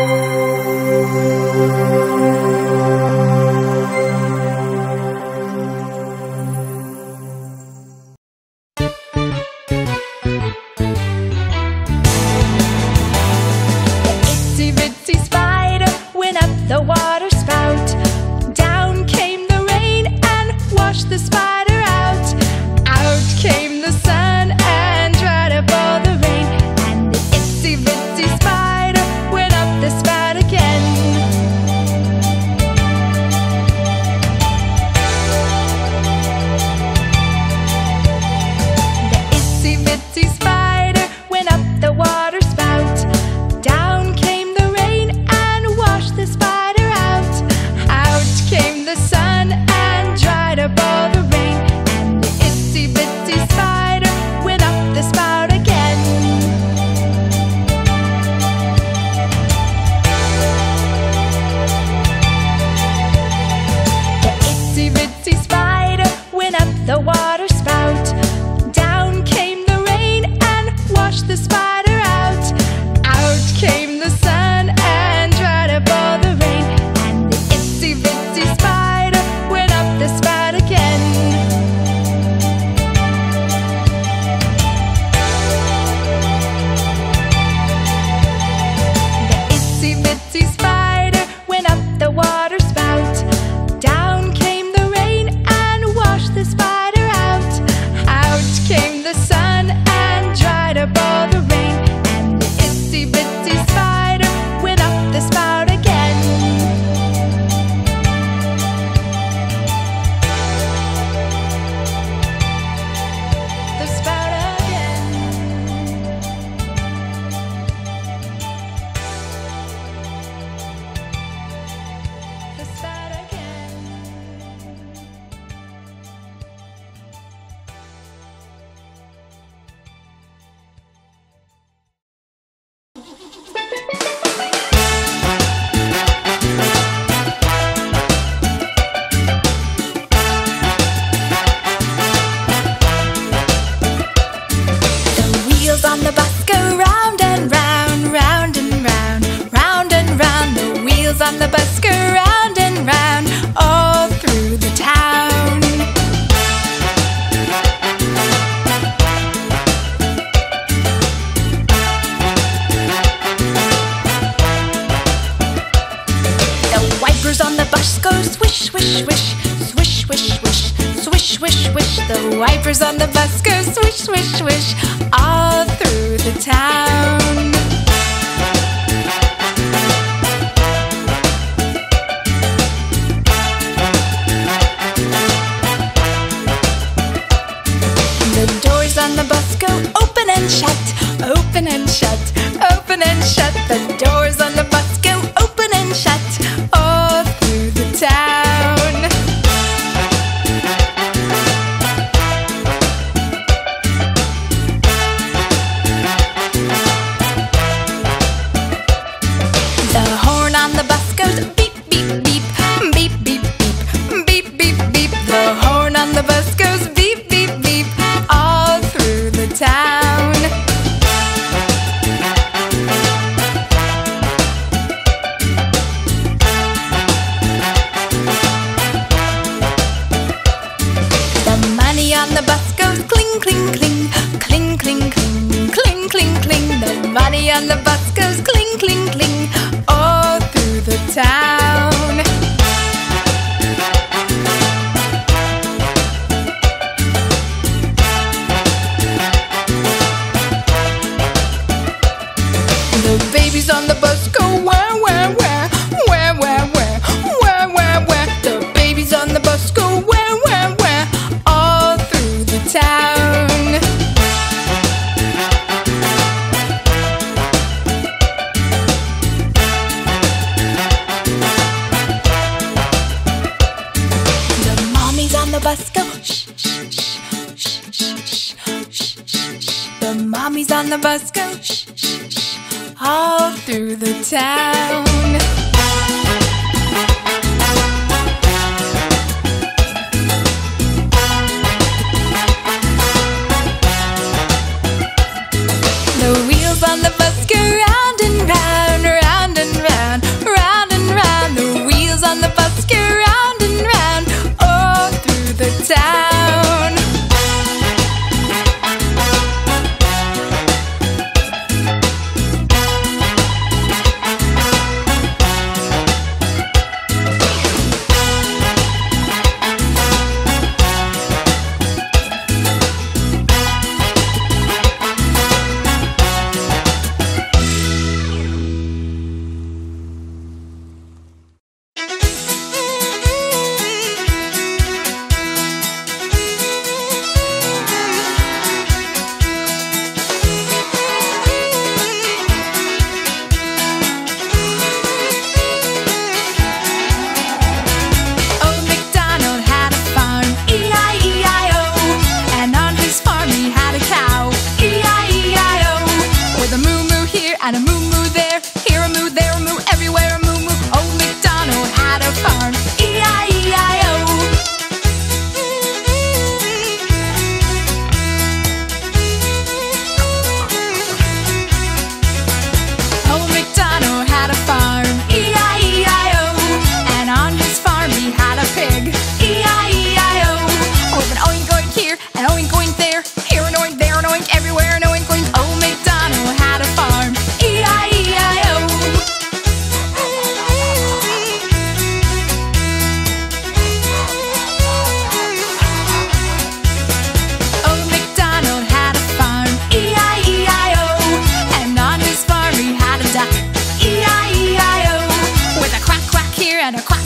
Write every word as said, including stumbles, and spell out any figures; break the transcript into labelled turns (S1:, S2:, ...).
S1: on the bus go round and round all through the town. The wipers on the bus go swish, swish, swish, swish, swish, swish, swish, swish, swish. The wipers on the bus go swish, swish, swish all through the town. The doors on the bus go open and shut, open and shut, open and shut. The doors on the bus go open and shut all through the town. The horn on the bus goes beep, beep, beep, beep, beep, beep, beep, beep, beep. The horn on the bus goes beep, beep, beep all through the town. The money on the bus goes cling, cling, cling, cling, cling, cling, cling, cling, cling. The money on the bus goes cling, cling, cling all through the town. The babies on the bus go where, where, where, where, where, where, where, where, where. The babies on the bus go where, where, where, all through the town. The mommies on the bus go shh, shh, shh, shh, shh, shh, shh, shh. The mommies on the bus go shh, shh, shh, all through the town. The wheels on the bus go round and round, round and round. and a quack.